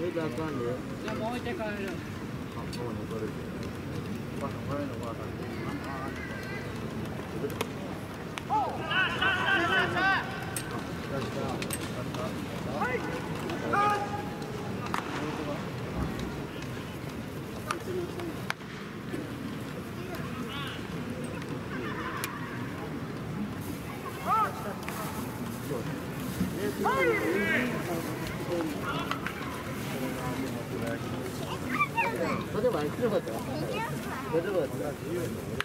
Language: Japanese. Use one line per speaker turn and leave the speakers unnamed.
れであかんで。
じゃあもう置いて帰る。
あ、もうね、これで。まあ、これのまあ、それでもあれ強かったよ。それでも